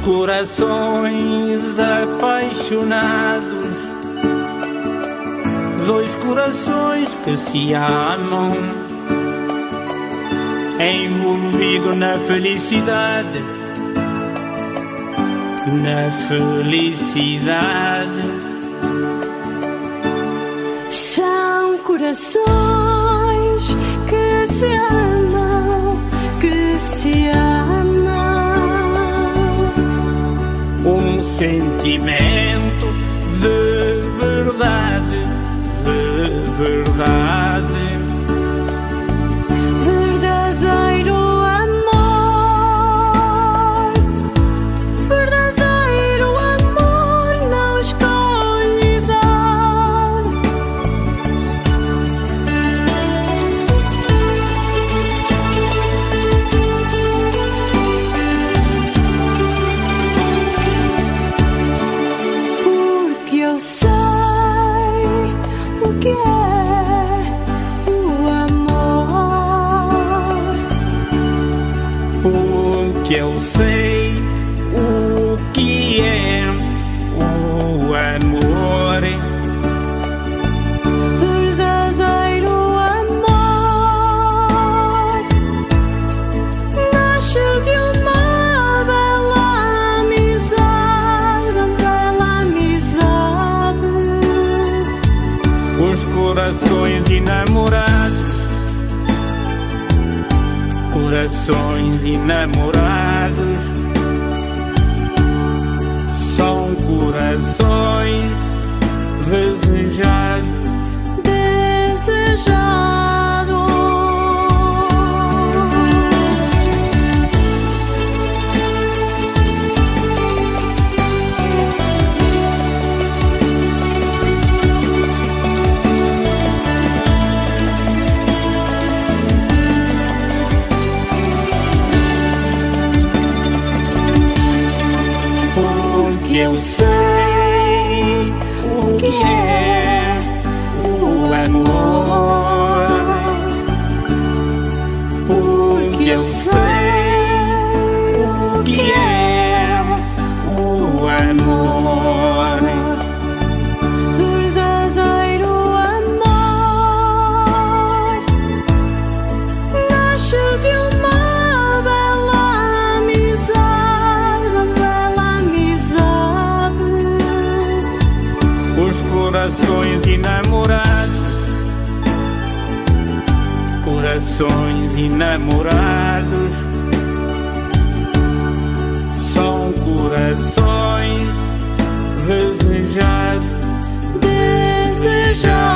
corações apaixonados, dois corações que se amam, envolvido na felicidade, na felicidade. São corações que se amam, que se amam. Um sentimento de verdade, de verdade. Verdadeiro amor, verdadeiro amor não escolhe idade. Porque eu sei o que é o amor. Porque eu sei o que é o amor. Verdadeiro amor nasce de uma bela amizade, uma bela amizade. Os corações enamorados, corações enamorados, são corações desejados. Desejado. Porque eu sei o que é o amor. Porque eu sei o que é o amor. Verdadeiro amor nasce de uma bela amizade, uma bela amizade. Os corações enamorados, corações enamorados, são corações desejados. Desejado.